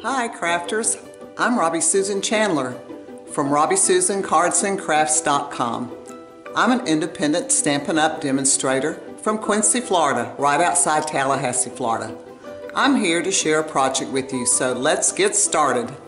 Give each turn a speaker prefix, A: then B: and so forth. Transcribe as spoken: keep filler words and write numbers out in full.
A: Hi crafters, I'm Robbie Susan Chandler from Robbie Susan Cards and Crafts dot com. I'm an independent Stampin' Up! Demonstrator from Quincy, Florida, right outside Tallahassee, Florida. I'm here to share a project with you, so let's get started.